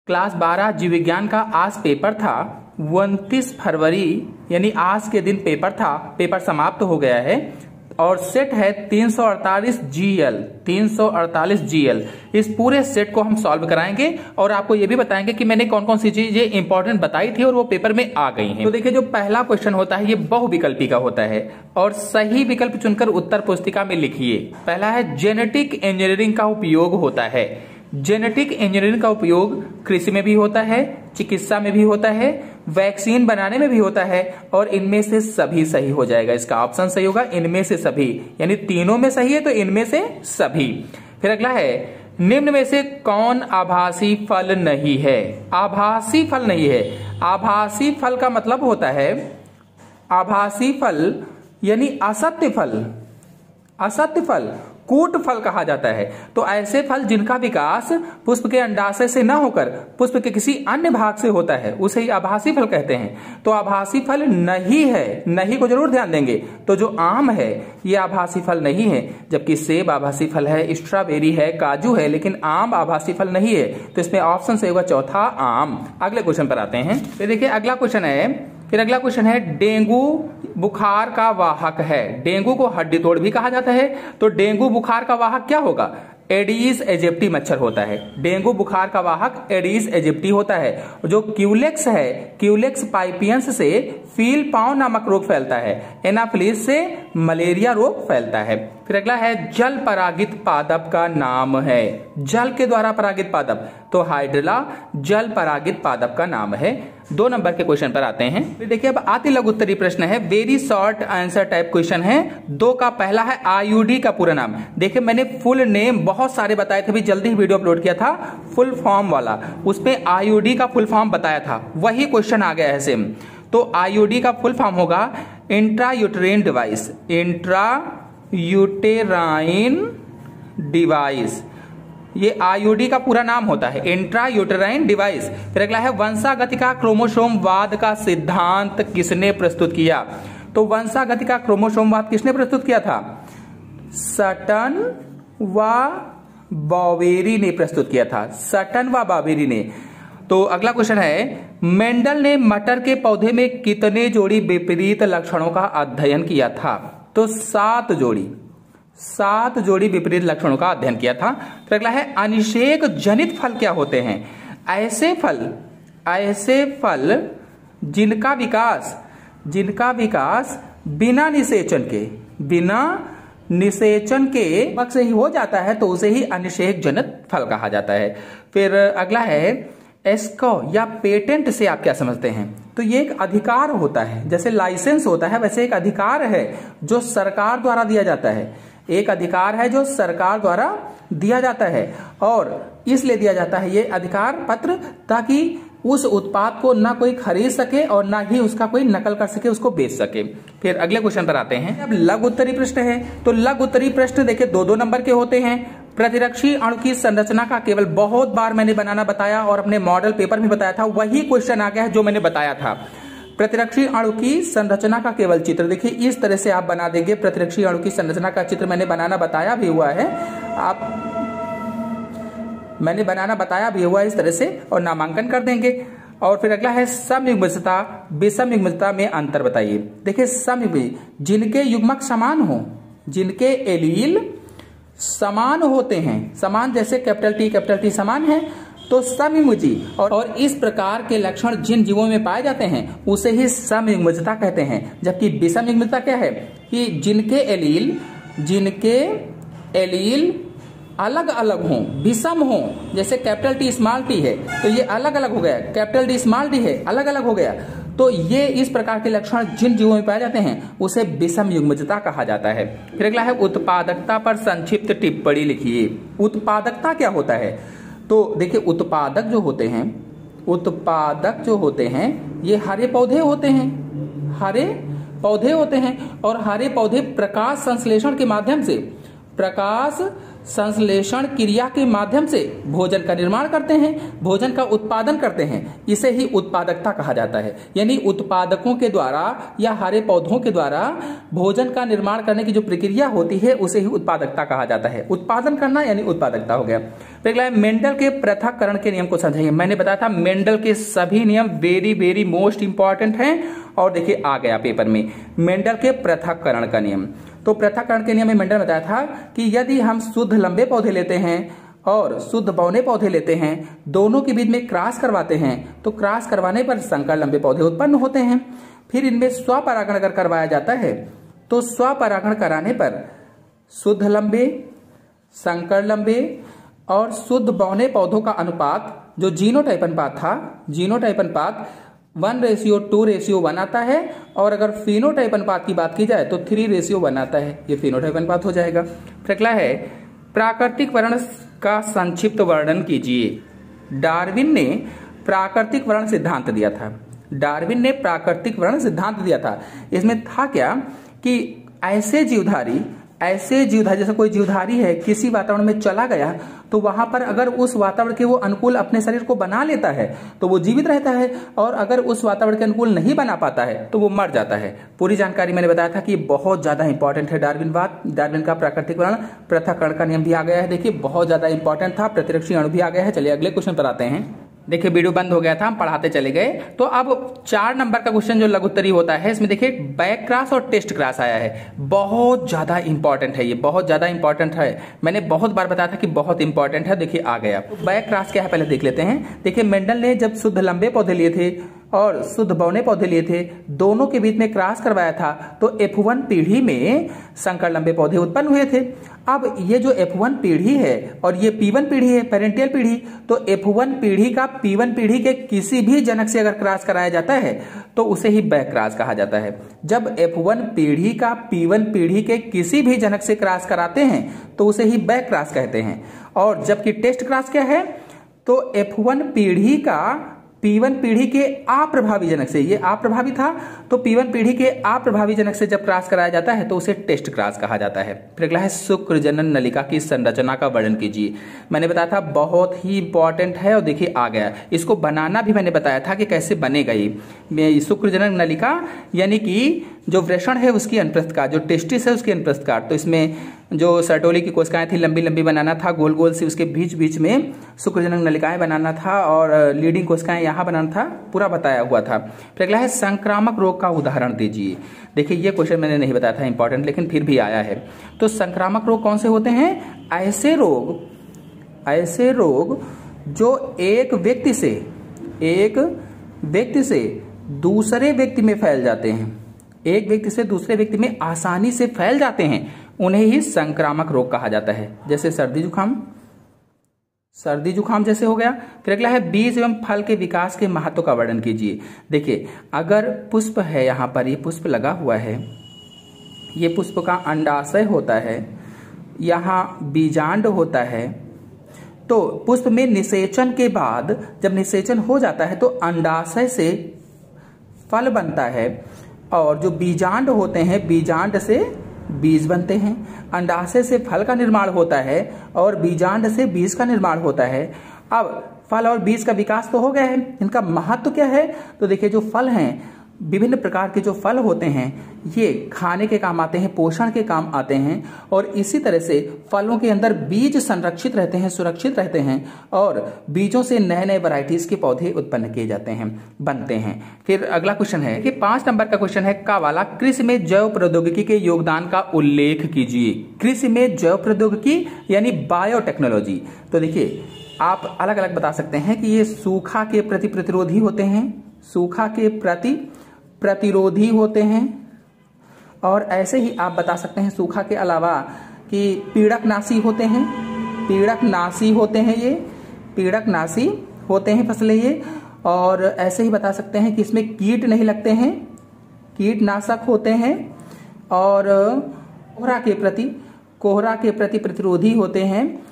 Class 12 जीव विज्ञान का आज पेपर था। 29 फरवरी यानी आज के दिन पेपर था। पेपर समाप्त हो गया है और सेट है 348 GL। इस पूरे सेट को हम सॉल्व कराएंगे और आपको ये भी बताएंगे कि मैंने कौन कौन सी चीजें इंपॉर्टेंट बताई थी और वो पेपर में आ गई हैं। तो देखिए, जो पहला क्वेश्चन होता है ये बहुविकल्पी का होता है और सही विकल्प चुनकर उत्तर पुस्तिका में लिखिए। पहला है जेनेटिक इंजीनियरिंग का उपयोग होता है। जेनेटिक इंजीनियरिंग का उपयोग कृषि में भी होता है, चिकित्सा में भी होता है, वैक्सीन बनाने में भी होता है और इनमें से सभी सही हो जाएगा। इसका ऑप्शन सही होगा, इनमें से सभी, यानी तीनों में सही है तो इनमें से सभी। फिर अगला है, निम्न में से कौन आभासी फल नहीं है? आभासी फल नहीं है। आभासी फल का मतलब होता है, आभासी फल यानी असत्य फल। असत्य फल कूट फल कहा जाता है। तो ऐसे फल जिनका विकास पुष्प के अंडाशय से न होकर पुष्प के किसी अन्य भाग से होता है उसे ही आभासी फल कहते हैं। तो आभासी फल नहीं है, नहीं को जरूर ध्यान देंगे। तो जो आम है ये आभासी फल नहीं है, जबकि सेब आभासी फल है, स्ट्रॉबेरी है, काजू है, लेकिन आम आभासी फल नहीं है। तो इसमें ऑप्शन सही होगा चौथा, आम। अगले क्वेश्चन पर आते हैं। तो देखिए अगला क्वेश्चन है, डेंगू बुखार का वाहक है। डेंगू को हड्डी तोड़ भी कहा जाता है। तो डेंगू बुखार का वाहक क्या होगा? एडीज एजिप्टी मच्छर होता है। डेंगू बुखार का वाहक एडीज एजिप्टी होता है। जो क्यूलेक्स है, क्यूलेक्स पाइपियंस से फील पाँव नामक रोग फैलता है। एनाफिलिस से मलेरिया रोग फैलता है। फिर अगला है, जल परागित पादप का नाम है। जल के द्वारा परागित पादप, तो हाइड्रिला जल परागित पादप का नाम है। 2 नंबर के क्वेश्चन पर आते हैं। फिर देखिए, अब अति लघु उत्तरीय प्रश्न है, very short answer type question है। 2 का पहला है, आईयूडी का पूरा नाम। देखिए, मैंने फुल नेम बहुत सारे बताए थे, अभी जल्दी ही वीडियो अपलोड किया था फुल फॉर्म वाला, उसमें आईयूडी का फुल फॉर्म बताया था, वही क्वेश्चन आ गया है सेम। तो आईयूडी का फुल फॉर्म होगा इंट्रायूटेराइन डिवाइस। इंट्रायूटेराइन डिवाइस, ये आईयूडी का पूरा नाम होता है, इंट्रायूटेराइन डिवाइस। फिर अगला है, वंशागति का क्रोमोसोमवाद का सिद्धांत किसने प्रस्तुत किया? तो वंशागति का क्रोमोसोमवाद किसने प्रस्तुत किया था? सटन व बॉवेरी ने प्रस्तुत किया था। सटन व बॉवेरी ने। तो अगला क्वेश्चन है, मेंडल ने मटर के पौधे में कितने जोड़ी विपरीत लक्षणों का अध्ययन किया था? तो 7 जोड़ी विपरीत लक्षणों का अध्ययन किया था। फिर अगला है, अनिषेक जनित फल क्या होते हैं? ऐसे फल जिनका विकास बिना निषेचन के वक्त से ही हो जाता है तो उसे ही अनिषेक जनित फल कहा जाता है। फिर अगला है, एस्को या पेटेंट से आप क्या समझते हैं? तो ये एक अधिकार होता है, जैसे लाइसेंस होता है वैसे एक अधिकार है जो सरकार द्वारा दिया जाता है। एक अधिकार है जो सरकार द्वारा दिया जाता है और इसलिए दिया जाता है ये अधिकार पत्र, ताकि उस उत्पाद को ना कोई खरीद सके और ना ही उसका कोई नकल कर सके, उसको बेच सके। फिर अगले क्वेश्चन पर आते हैं। अब लघु उत्तरीय प्रश्न है। तो लघु उत्तरीय प्रश्न देखिए 2-2 नंबर के होते हैं। प्रतिरक्षी अणु की संरचना का केवल बहुत बार मैंने बनाना बताया और अपने मॉडल पेपर में बताया था, वही क्वेश्चन आ गया है जो मैंने बताया था। प्रतिरक्षी अणु की संरचना का केवल चित्र देखिए इस तरह से आप बना देंगे। प्रतिरक्षी अणु की संरचना का चित्र मैंने बनाना बताया भी हुआ है, मैंने बनाना बताया भी हुआ इस तरह से, और नामांकन कर देंगे। और फिर अगला है, समयुग्मजता विषम युग्मजता में अंतर बताइए। देखिए, समयुग्म जिनके युग्मक समान हो, जिनके एलील समान होते हैं, समान जैसे कैपिटल टी समान है तो समयुग्मजी, और इस प्रकार के लक्षण जिन जीवों में पाए जाते हैं उसे ही समयुग्मजता कहते हैं। जबकि विषम युग्मजता क्या है कि जिनके एलील अलग अलग हों, विषम हों, जैसे कैपिटल टी स्मॉल टी है तो ये अलग अलग हो गया, कैपिटल डी स्मॉल डी है अलग अलग हो गया। तो ये इस प्रकार के लक्षण जिन जीवों में पाए जाते हैं उसे विषम युग्मजता कहा जाता है। फिर अगला है, उत्पादकता पर संक्षिप्त टिप्पणी लिखिए। उत्पादकता क्या होता है? तो देखिए, उत्पादक जो होते हैं ये हरे पौधे होते हैं और हरे पौधे प्रकाश संश्लेषण के माध्यम से संश्लेषण क्रिया के माध्यम से भोजन का निर्माण करते हैं, भोजन का उत्पादन करते हैं, इसे ही उत्पादकता कहा जाता है। यानी उत्पादकों के द्वारा या हरे पौधों के द्वारा भोजन का निर्माण करने की जो प्रक्रिया होती है उसे ही उत्पादकता कहा जाता है। उत्पादन करना यानी उत्पादकता हो गया। अगला है मेंडल के पृथक्करण के नियम को समझिए। मैंने बताया था मेंडल के सभी नियम वेरी वेरी मोस्ट इंपॉर्टेंट हैं, और देखिए आ गया पेपर में मेंडल के पृथक्करण का नियम। तो पृथक्करण के नियम में मेंडल बताया था कि यदि हम शुद्ध लंबे पौधे लेते हैं और शुद्ध बौने पौधे लेते हैं, दोनों के बीच में क्रॉस करवाते हैं, तो क्रॉस करवाने पर संकर लंबे पौधे उत्पन्न होते हैं। फिर इनमें स्वपरागण अगर करवाया जाता है तो स्वपरागण कराने पर शुद्ध लंबे, संकर लंबे और शुद्ध बौने पौधों का अनुपात जो जीनोटाइप अनुपात था, जीनोटाइप अनुपात 1:2:1 आता है। और अगर फिनोटाइप अनुपात की बात की जाए तो 3:1 आता है। ये फिनोटाइप अनुपात हो जाएगा। फिर अगला है प्राकृतिक वर्ण का संक्षिप्त वर्णन कीजिए। डार्विन ने प्राकृतिक वर्ण सिद्धांत दिया था। डार्विन ने प्राकृतिक वर्ण सिद्धांत दिया था। इसमें था क्या कि ऐसे जीवधारी जैसे कोई जीवधारी है किसी वातावरण में चला गया तो वहां पर अगर उस वातावरण के वो अनुकूल अपने शरीर को बना लेता है तो वो जीवित रहता है, और अगर उस वातावरण के अनुकूल नहीं बना पाता है तो वो मर जाता है। पूरी जानकारी मैंने बताया था कि बहुत ज्यादा इंपॉर्टेंट है डार्विन का प्राकृतिक वर्ण पृथक्करण का नियम भी आ गया है। देखिए बहुत ज्यादा इंपॉर्टेंट था। प्रतिरक्षी अणु भी आ गया है। चलिए अगले क्वेश्चन पर आते हैं। देखिए वीडियो बंद हो गया था, हम पढ़ाते चले गए। तो अब 4 नंबर का क्वेश्चन जो लघु उत्तरीय होता है इसमें देखिए बैक क्रॉस और टेस्ट क्रॉस आया है। बहुत ज्यादा इंपॉर्टेंट है, ये बहुत ज्यादा इंपॉर्टेंट है। मैंने बहुत बार बताया था कि बहुत इंपॉर्टेंट है। देखिए आ गया। तो बैक क्रॉस क्या है पहले देख लेते हैं। देखिए मेंडल ने जब शुद्ध लंबे पौधे लिए थे और शुद्ध बौने पौधे लिए थे, दोनों के बीच में क्रॉस करवाया था तो F1 पीढ़ी में संकर लंबे पौधे उत्पन्न हुए थे। अब ये जो F1 पीढ़ी है और ये P1 पीढ़ी है, पेरेंटियल पीढ़ी, तो F1 पीढ़ी का P1 पीढ़ी के किसी भी जनक से अगर क्रॉस कराया जाता है तो उसे ही बैक क्रॉस कहा जाता है। जब F1 पीढ़ी का P1 पीढ़ी के किसी भी जनक से क्रॉस कराते हैं तो उसे ही बैक क्रॉस कहते हैं। और जबकि टेस्ट क्रॉस क्या है, तो F1 पीढ़ी का P1 पीढ़ी के अप्रभावी जनक से, ये अप्रभावी था तो P1 पीढ़ी के अप्रभावी जनक से जब क्रॉस कराया जाता है तो उसे टेस्ट क्रॉस कहा जाता है। फिर अगला है शुक्र जनन नलिका की संरचना का वर्णन कीजिए। मैंने बताया था बहुत ही इंपॉर्टेंट है, और देखिए आ गया। इसको बनाना भी मैंने बताया था कि कैसे बनेगा ये शुक्र जनन नलिका, यानी कि जो वृषण है उसकी अनुप्रस्थ काट, जो टेस्टिस है उसकी अनुप्रस्थ काट। तो इसमें जो सर्टोली की कोशिकाएं थी लंबी लंबी बनाना था, गोल गोल से उसके बीच बीच में शुक्रजनक नलिकाएं बनाना था, और लीडिंग कोशिकाएं यहाँ बनाना था, पूरा बताया हुआ था। फिर अगला है संक्रामक रोग का उदाहरण दीजिए। देखिए ये क्वेश्चन मैंने नहीं बताया था इंपॉर्टेंट, लेकिन फिर भी आया है। तो संक्रामक रोग कौन से होते हैं? ऐसे रोग जो एक व्यक्ति से दूसरे व्यक्ति में फैल जाते हैं, एक व्यक्ति से दूसरे व्यक्ति में आसानी से फैल जाते हैं, उन्हें ही संक्रामक रोग कहा जाता है। जैसे सर्दी जुकाम जैसे हो गया। फिर अगला है बीज एवं फल के विकास के महत्व का वर्णन कीजिए। देखिए अगर पुष्प है, यहाँ पर ये पुष्प लगा हुआ है, ये पुष्प का अंडाशय होता है, यहाँ बीजांड होता है। तो पुष्प में निषेचन के बाद जब निषेचन हो जाता है तो अंडाशय से फल बनता है, और जो बीजांड होते हैं बीजांड से बीज बनते हैं। अंडाशय से फल का निर्माण होता है और बीजांड से बीज का निर्माण होता है। अब फल और बीज का विकास तो हो गया है, इनका महत्व क्या है? तो देखिए जो फल हैं, विभिन्न प्रकार के जो फल होते हैं ये खाने के काम आते हैं, पोषण के काम आते हैं, और इसी तरह से फलों के अंदर बीज संरक्षित रहते हैं, सुरक्षित रहते हैं, और बीजों से नए नए वैरायटीज के पौधे उत्पन्न किए जाते हैं, बनते हैं। फिर अगला क्वेश्चन है कि 5 नंबर का क्वेश्चन है का वाला, कृषि में जैव प्रौद्योगिकी के योगदान का उल्लेख कीजिए। कृषि में जैव प्रौद्योगिकी यानी बायोटेक्नोलॉजी। तो देखिए आप अलग अलग बता सकते हैं कि ये सूखा के प्रति प्रतिरोधी होते हैं, सूखा के प्रति प्रतिरोधी होते हैं, और ऐसे ही आप बता सकते हैं सूखा के अलावा कि पीड़कनाशी होते हैं, पीड़कनाशी होते हैं, ये पीड़कनाशी होते हैं फसलें ये। और ऐसे ही बता सकते हैं कि इसमें कीट नहीं लगते हैं, कीटनाशक होते हैं, और कोहरा के प्रति प्रतिरोधी होते हैं,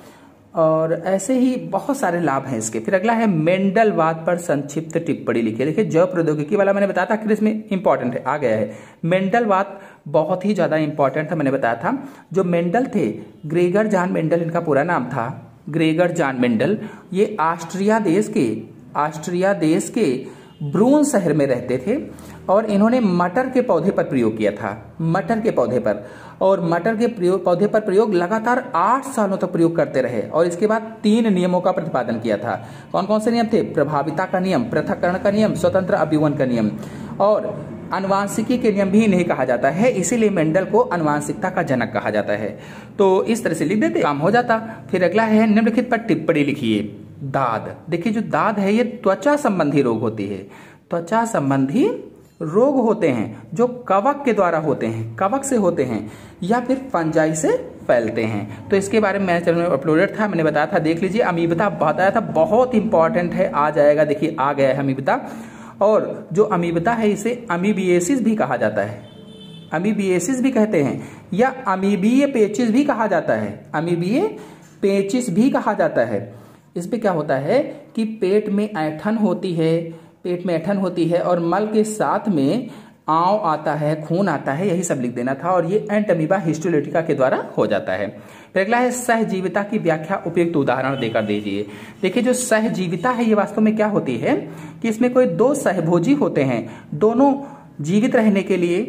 और ऐसे ही बहुत सारे लाभ हैं इसके। फिर अगला है मेंडलवाद पर संक्षिप्त टिप्पणी लिखिए। देखिए जैव प्रौद्योगिकी वाला मैंने बताया था कि इसमें इंपॉर्टेंट है, आ गया है। मेंडलवाद बहुत ही ज्यादा इंपॉर्टेंट था, मैंने बताया था। जो मेंडल थे, ग्रेगर जॉन मेंडल इनका पूरा नाम था, ग्रेगर जॉन मेंडल। ये ऑस्ट्रिया देश के ब्रून शहर में रहते थे और इन्होंने मटर के पौधे पर प्रयोग किया था, मटर के पौधे पर। और मटर के पौधे पर प्रयोग लगातार 8 सालों तक प्रयोग करते रहे और इसके बाद 3 नियमों का प्रतिपादन किया था। कौन कौन से नियम थे? प्रभाविता का नियम, पृथक्करण का नियम, स्वतंत्र अभिवन का नियम और आनुवांशिकी के नियम भी इन्हें कहा जाता है, इसीलिए मेंडल को आनुवांशिकता का जनक कहा जाता है। तो इस तरह से लिख देते, काम हो जाता। फिर अगला है निम्नलिखित पर टिप्पणी लिखिए। दाद। देखिए जो दाद है ये त्वचा संबंधी रोग होती है, त्वचा संबंधी रोग होते हैं जो कवक के द्वारा होते हैं, कवक से होते हैं या फिर फंजाई से फैलते हैं। तो इसके बारे में मेरे चैनल में अपलोडेड था, मैंने बताया था, देख लीजिए। अमीबता बताया था, बहुत इंपॉर्टेंट है, आ जाएगा। देखिए आ गया है अमीबता। और जो अमीबता है इसे अमीबिएसिस भी कहा जाता है, अमीबिएसिस भी कहते हैं या अमीबीय पेचिस भी कहा जाता है, अमीबीय पेचिस भी कहा जाता है। इसमें क्या होता है कि पेट में ऐंठन होती है, पेट में ऐंठन होती है और मल के साथ में आंव आता है, खून आता है, यही सब लिख देना था। और ये एंटमीबा हिस्टोलिटिका के द्वारा हो जाता है। फिर अगला है सहजीविता की व्याख्या उपयुक्त उदाहरण देकर दीजिए। देखिए जो सहजीविता है ये वास्तव में क्या होती है कि इसमें कोई 2 सहभोजी होते हैं, दोनों जीवित रहने के लिए,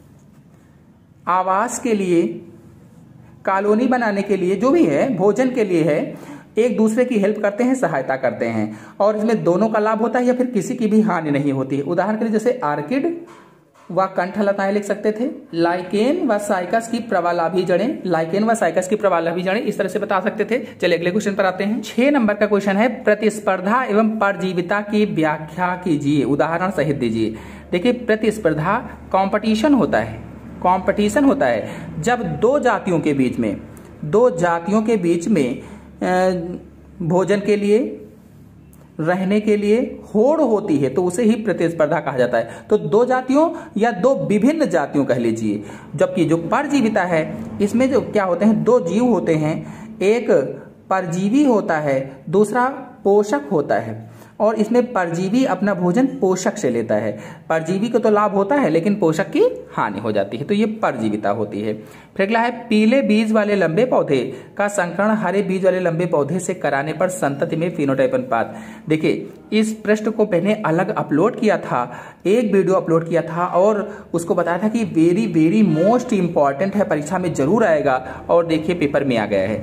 आवास के लिए, कॉलोनी बनाने के लिए, जो भी है, भोजन के लिए है, एक दूसरे की हेल्प करते हैं, सहायता करते हैं और इसमें दोनों का लाभ होता है या फिर किसी की भी हानि नहीं होती है। उदाहरण के लिए जैसे आर्किड व कंठलताएं लिख सकते थे, लाइकेन व साइकस की प्रवालाभी जड़ें, लाइकेन व साइकस की प्रवालाभी जड़ें, इस तरह से बता सकते थे। चलिए अगले क्वेश्चन पर आते हैं। 6 नंबर का क्वेश्चन है, प्रतिस्पर्धा एवं परजीविता की व्याख्या कीजिए, उदाहरण सहित दीजिए। देखिए प्रतिस्पर्धा कॉम्पिटिशन होता है, कॉम्पिटिशन होता है जब 2 जातियों के बीच में, 2 जातियों के बीच में भोजन के लिए, रहने के लिए होड़ होती है तो उसे ही प्रतिस्पर्धा कहा जाता है। तो 2 जातियों या 2 विभिन्न जातियों कह लीजिए। जबकि जो परजीविता है इसमें जो क्या होते हैं, 2 जीव होते हैं, एक परजीवी होता है, दूसरा पोषक होता है। और इसमें परजीवी अपना भोजन पोषक से लेता है, परजीवी को तो लाभ होता है लेकिन पोषक की हानि हो जाती है, तो ये परजीविता होती है। फिर अगला है, पीले बीज वाले लंबे पौधे का संकरण हरे बीज वाले लंबे पौधे से कराने पर संतति में फिनोटाइप अनुपात। देखिए इस प्रश्न को मैंने अलग अपलोड किया था, एक वीडियो अपलोड किया था और उसको बताया था कि वेरी वेरी मोस्ट इंपॉर्टेंट है, परीक्षा में जरूर आएगा। और देखिए पेपर में आ गया है,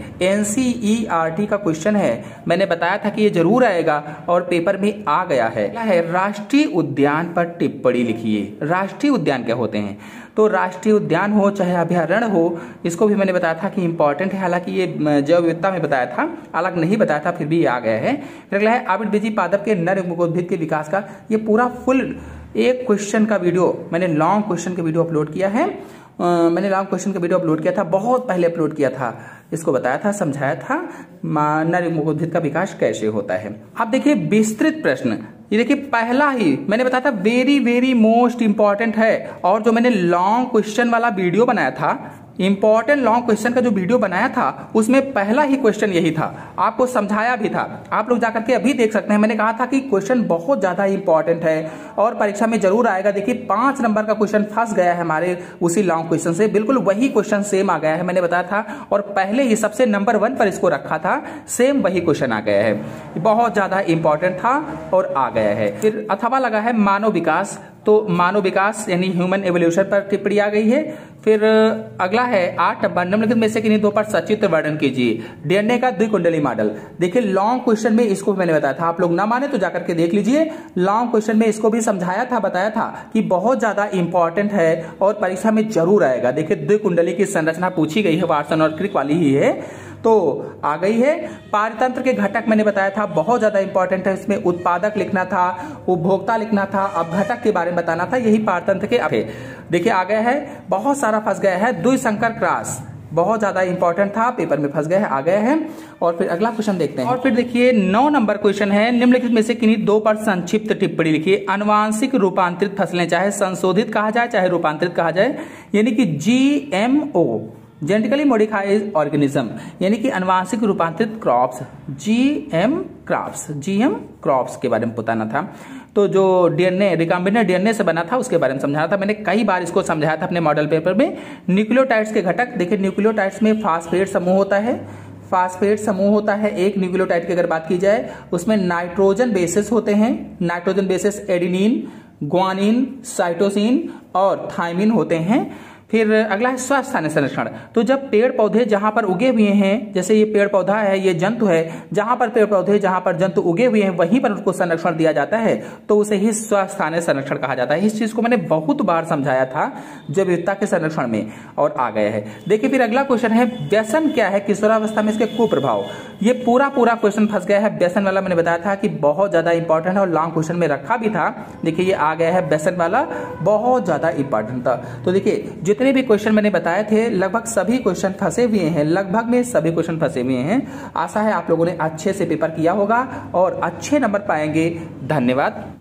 NCERT का क्वेश्चन है, मैंने बताया था कि ये जरूर आएगा और पेपर में आ गया है। क्या है, राष्ट्रीय उद्यान पर टिप्पणी लिखिए। राष्ट्रीय उद्यान क्या होते हैं? तो राष्ट्रीय उद्यान हो चाहे अभयारण्य हो, इसको भी मैंने बताया था कि इंपॉर्टेंट है, हालांकि ये जैव विविधता में बताया था, अलग नहीं बताया था, फिर भी ये आ गया है। फिर अगला है, आबिद बीजी पादप के नर मुखोद्भिद के विकास का, ये पूरा फुल एक क्वेश्चन का वीडियो, मैंने लॉन्ग क्वेश्चन का वीडियो अपलोड किया है, मैंने लॉन्ग क्वेश्चन का वीडियो अपलोड किया था, बहुत पहले अपलोड किया था, इसको बताया था, समझाया था नर मुखोद्भिद का विकास कैसे होता है। अब देखिए विस्तृत प्रश्न, ये देखिए पहला ही मैंने बताया था वेरी वेरी मोस्ट इंपॉर्टेंट है। और जो मैंने लॉन्ग क्वेश्चन वाला वीडियो बनाया था, इंपॉर्टेंट लॉन्ग क्वेश्चन का जो वीडियो बनाया था, उसमें पहला ही क्वेश्चन यही था, आपको समझाया भी था, आप लोग जाकर के अभी देख सकते हैं। मैंने कहा था कि क्वेश्चन बहुत ज्यादा इंपॉर्टेंट है और परीक्षा में जरूर आएगा। देखिए 5 नंबर का क्वेश्चन फंस गया है हमारे उसी लॉन्ग क्वेश्चन से, बिल्कुल वही क्वेश्चन सेम आ गया है, मैंने बताया था और पहले ही सबसे नंबर 1 पर इसको रखा था, सेम वही क्वेश्चन आ गया है, बहुत ज्यादा इंपॉर्टेंट था और आ गया है। फिर अथवा लगा है मानव विकास, तो मानव विकास यानी ह्यूमन एवोल्यूशन पर टिप्पणी आ गई है। फिर अगला है 8 नंबर, निम्नलिखित में से किन्हीं 2 पर सचित्र वर्णन कीजिए। डीएनए का द्विकुंडली मॉडल, देखिए लॉन्ग क्वेश्चन में इसको मैंने बताया था, आप लोग ना माने तो जाकर के देख लीजिए, लॉन्ग क्वेश्चन में इसको भी समझाया था, बताया था कि बहुत ज्यादा इंपॉर्टेंट है और परीक्षा में जरूर आएगा। देखिए द्विकुंडली की संरचना पूछी गई है, वाटसन और क्रिक वाली ही है, तो आ गई है। पारतंत्र के घटक मैंने बताया था, बहुत ज्यादा इंपॉर्टेंट है, इसमें उत्पादक लिखना था, उपभोक्ता लिखना था, अब घटक के बारे में बताना था, यही पारतंत्र के। देखिए आ गया है, बहुत सारा फंस गया है, द्विसंकर क्रॉस बहुत ज्यादा इंपॉर्टेंट था, पेपर में फंस गया है, आ गया है। और फिर अगला क्वेश्चन देखते हैं। और फिर देखिए 9 नंबर क्वेश्चन है, निम्नलिखित में से किन्हीं 2 पर संक्षिप्त टिप्पणी लिखिए। अनुवांशिक रूपांतरित फसलें, चाहे संशोधित कहा जाए चाहे रूपांतरित कहा जाए, यानी कि जेनेटिकली मॉडिफाइड ऑर्गेनिज्म यानी कि अनुवांशिक रूपांतरित क्रॉप्स, जीएम क्रॉप्स के बारे में बताना था। तो जो डीएनए रिकॉम्बिनेंट डीएनए से बना था उसके बारे में समझाना था। मैंने कई बार इसको समझाया था अपने मॉडल पेपर में। न्यूक्लियोटाइड्स के घटक देखिए, न्यूक्लियोटाइड्स में फास्फेट समूह होता है, फास्फेट समूह होता है एक न्यूक्लियोटाइड की अगर बात की जाए। उसमें नाइट्रोजन बेसिस होते हैं, nitrogen bases adenine, guanine, cytosine और थाइमिन होते हैं। फिर अगला है स्वस्थानीय संरक्षण। तो जब पेड़ पौधे जहां पर उगे हुए हैं, जैसे ये पेड़ पौधा है, ये जंतु है, जहां पर पेड़ पौधे जहां पर जंतु उगे हुए हैं वहीं पर उनको संरक्षण दिया जाता है, तो उसे ही स्वस्थानीय संरक्षण कहा जाता है। इस चीज को मैंने बहुत बार समझाया था जैव विविधता के संरक्षण में, और आ गया है। देखिए फिर अगला क्वेश्चन है व्यसन क्या है, किशोरावस्था में इसके कुप्रभाव। ये पूरा क्वेश्चन फंस गया है। व्यसन वाला मैंने बताया था कि बहुत ज्यादा इंपॉर्टेंट है और लॉन्ग क्वेश्चन में रखा भी था। देखिए ये आ गया है, व्यसन वाला बहुत ज्यादा इंपॉर्टेंट था। तो देखिए जितने भी क्वेश्चन मैंने बताए थे लगभग सभी क्वेश्चन फंसे हुए हैं, लगभग में सभी क्वेश्चन फंसे हुए हैं। आशा है आप लोगों ने अच्छे से पेपर किया होगा और अच्छे नंबर पाएंगे। धन्यवाद।